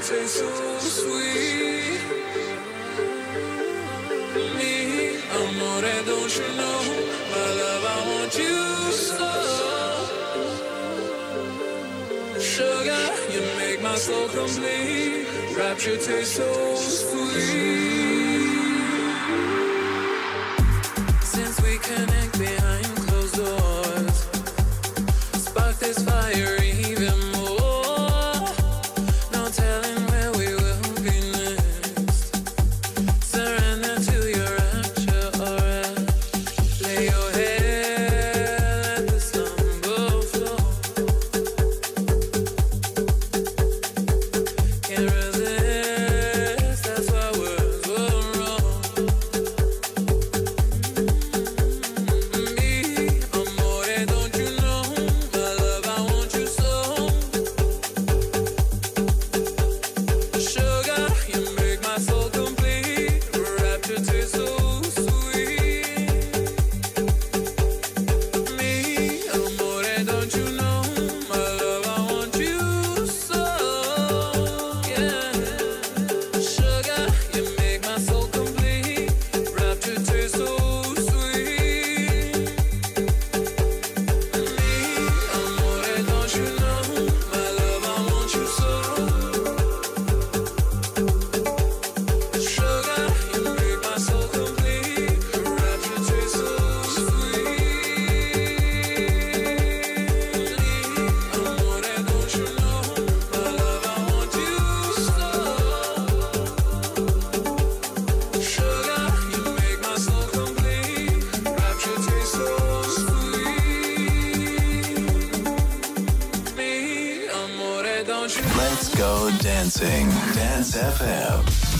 taste so sweet. Me, amore, don't you know, my love, I want you so. Sugar, you make my soul complete. Rapture tastes so sweet. Since we connect behind closed doors, spark this fire even more. No telling where we will be next. Surrender to your rapture or else. Lay your head, let the slumber flow. Can't resist, that's why words were wrong. Me, amore, don't you know, my love, I want you so. Sugar, you make my soul complete. Rapture tastes so sweet. Me, amore, don't you know, my love, I want you so. Yeah. Sugar, you make my soul complete. Rapture tastes so sweet. Me, amore, don't you know, my love, I want you so. Sugar, you make my soul complete. Rapture tastes so sweet. Amore, don't you know, my love, I want you so. Sugar, you make my soul complete. Rapture tastes so sweet. Me, amore, don't you know. Let's go dancing. Dance FM.